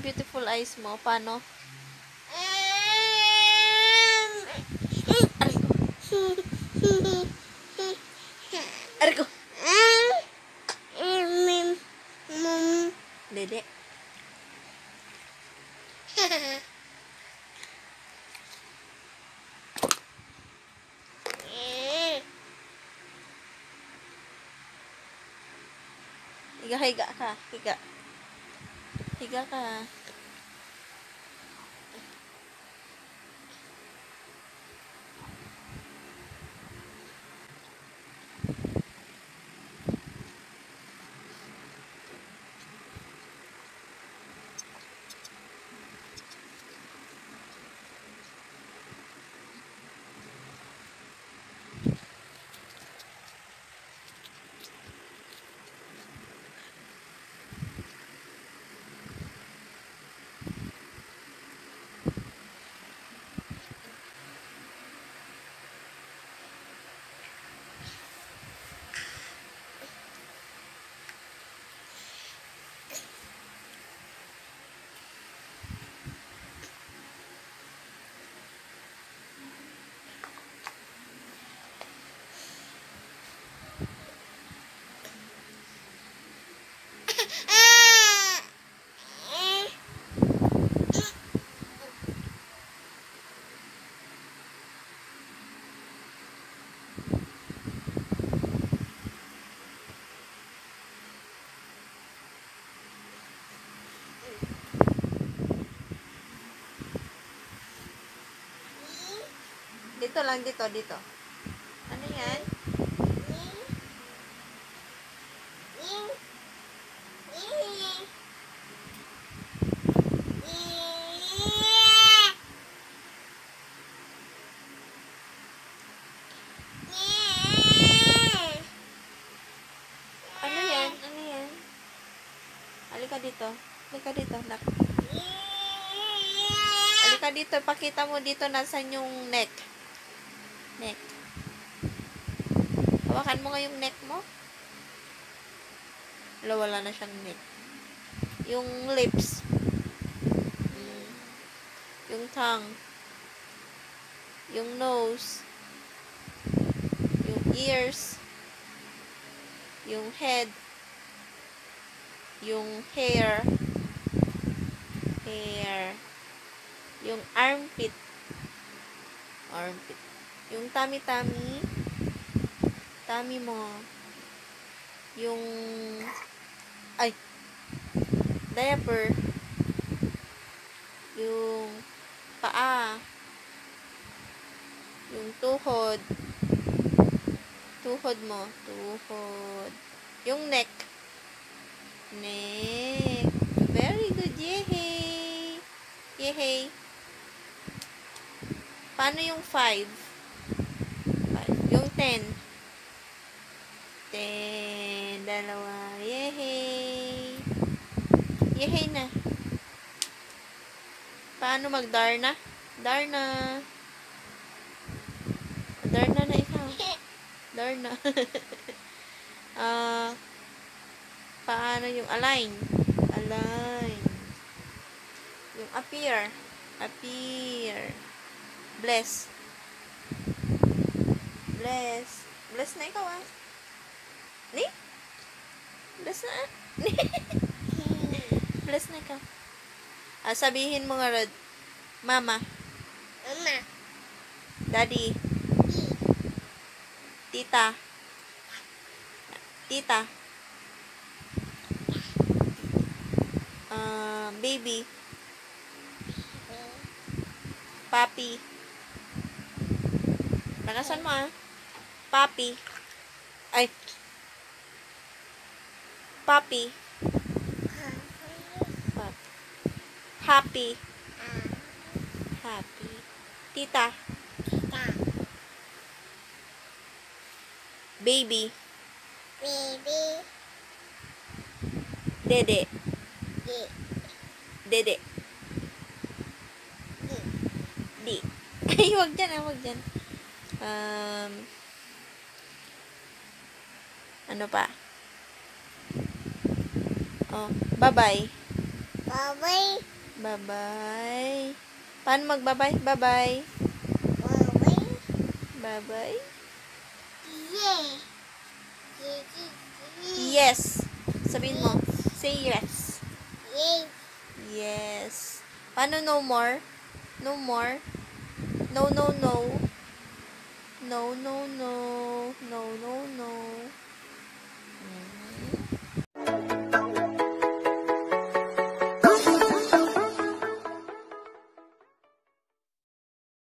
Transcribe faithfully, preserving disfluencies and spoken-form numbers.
beautiful eyes mo. Paano? Aray ko. Dede. Higa, higa ka. Higa. Higa ka. Dito lang, dito, dito. Ano yan? Ano yan? Ano yan? Halika dito. Halika dito, nak. Halika dito. Pakita mo dito nasan yung neck. Neck. Hawakan mo nga yung neck mo. Wala, wala na siyang neck. Yung lips. Mm. Yung tongue. Yung nose. Yung ears. Yung head. Yung hair. Hair. Yung armpit. Armpit. Yung tummy-tummy. Tummy mo. Yung ay diaper. Yung paa. Yung tuhod. Tuhod mo. Tuhod. Yung neck. Neck. Very good. Yehey. Yehey. Paano yung five? five. Yung ten. ten. Dalawa. Yehey. Yehey na. Paano mag-Darna? Darna. Darna na ikaw. Darna. Ah, uh, paano yung align? Align. Yung appear. Appear. Bless. Bless. Bless na ikaw ah. Ni? Bless na ah. Bless na ikaw. Ah, sabihin mo nga Rod. Mama. Mama. Daddy. Tita. Tita. Uh, baby. Papi. Lakasan mo ah. Papi. Ay. Papi. Papi. Happy. Happy. Tita. Tita. Baby. Baby. Dede. Di. Dede. Di. Ay, wag dyan ah, wag dyan. Um, ano pa? Oh, bye-bye. Bye-bye. Bye-bye. Paano magbabay? Bye-bye. Bye. Bye-bye. Yeah. Yeah. Yeah. Yes. Sabihin mo. Say yes. Yeah. Yes. Paano no more? No more? No, no, no. No, no, no. No, no, no.